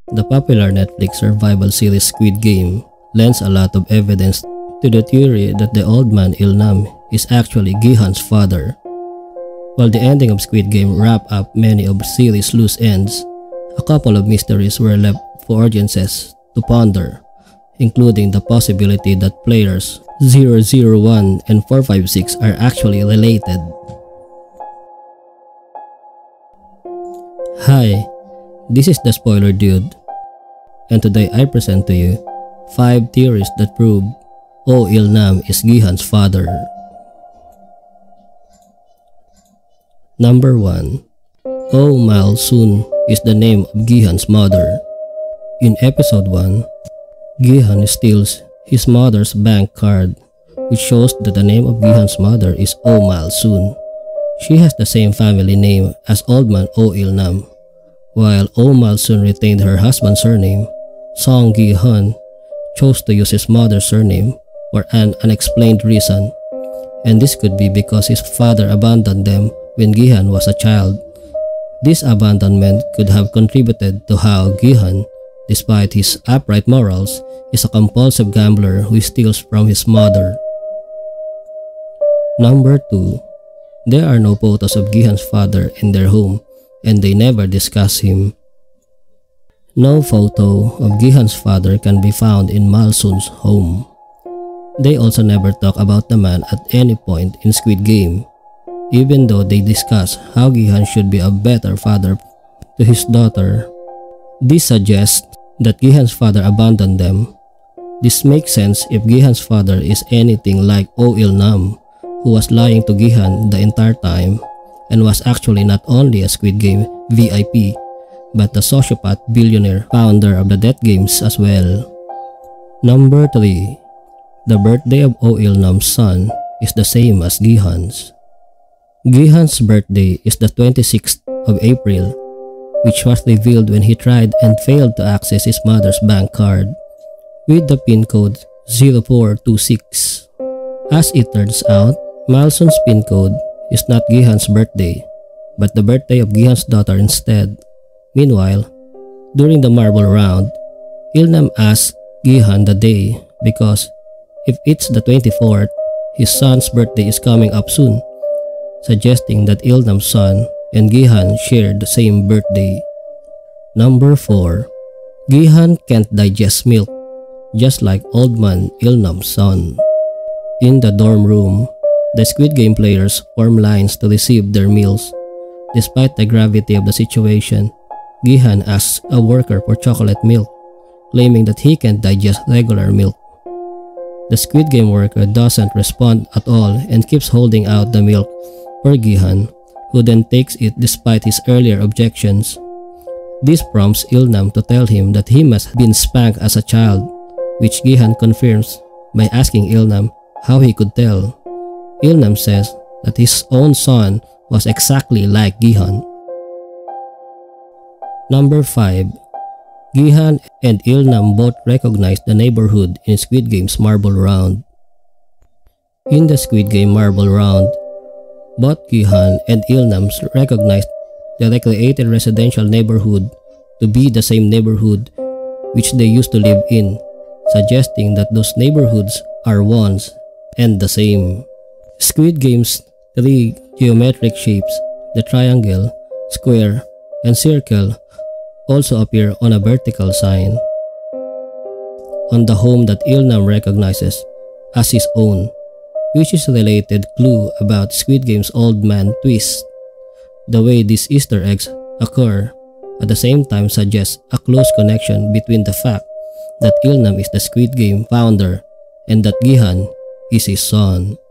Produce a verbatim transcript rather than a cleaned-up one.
The popular Netflix survival series Squid Game lends a lot of evidence to the theory that the old man Il-nam is actually Gi-hun's father. While the ending of Squid Game wrapped up many of the series' loose ends, a couple of mysteries were left for audiences to ponder, including the possibility that players zero zero one and four five six are actually related. Hi, this is the Spoiler Dude, and today I present to you five theories that prove Oh Il-nam is Gi-hun's father. Number one. Oh Mal-sun is the name of Gi-hun's mother. In episode one, Gi-hun steals his mother's bank card, which shows that the name of Gi-hun's mother is Oh Mal-sun. She has the same family name as Old Man Oh Il-nam. While Oh Mal-sun retained her husband's surname, Seong Gi-hun chose to use his mother's surname for an unexplained reason, and this could be because his father abandoned them when Gi-hun was a child. This abandonment could have contributed to how Gi-hun, despite his upright morals, is a compulsive gambler who steals from his mother. Number two. There are no photos of Gi-hun's father in their home, and they never discuss him. No photo of Gi-hun's father can be found in Mal-sun's home. They also never talk about the man at any point in Squid Game, even though they discuss how Gi-hun should be a better father to his daughter. This suggests that Gi-hun's father abandoned them. This makes sense if Gi-hun's father is anything like Oh Il-nam, who was lying to Gi-hun the entire time and was actually not only a Squid Game V I P, but the sociopath billionaire founder of the Death Games as well. Number three. The birthday of Oh Il-nam's son is the same as Gi-hun's. Gi-hun's birthday is the twenty-sixth of April, which was revealed when he tried and failed to access his mother's bank card with the PIN code zero four two six. As it turns out, Mal-sun's PIN code is not Gi-hun's birthday, but the birthday of Gi-hun's daughter instead. Meanwhile, during the marble round, Il-nam asked Gi-hun the day because if it's the twenty-fourth, his son's birthday is coming up soon, suggesting that Il-nam's son and Gi-hun shared the same birthday. Number four. Gi-hun can't digest milk, just like old man Il-nam's son. In the dorm room, the Squid Game players form lines to receive their meals. Despite the gravity of the situation, Gi-hun asks a worker for chocolate milk, claiming that he can't digest regular milk. The Squid Game worker doesn't respond at all and keeps holding out the milk for Gi-hun, who then takes it despite his earlier objections. This prompts Il-nam to tell him that he must have been spanked as a child, which Gi-hun confirms by asking Il-nam how he could tell. Il-nam says that his own son was exactly like Gi-hun. Number five. Gi-hun and Il-nam both recognize the neighborhood in Squid Game's marble round. In the Squid Game marble round, both Gi-hun and Il-nam recognized the recreated residential neighborhood to be the same neighborhood which they used to live in, suggesting that those neighborhoods are once and the same. Squid Game's three geometric shapes, the triangle, square, and circle, also appear on a vertical sign on the home that Il-nam recognizes as his own, which is a related clue about Squid Game's old man twist. The way these Easter eggs occur at the same time suggests a close connection between the fact that Il-nam is the Squid Game founder and that Gi-hun is his son.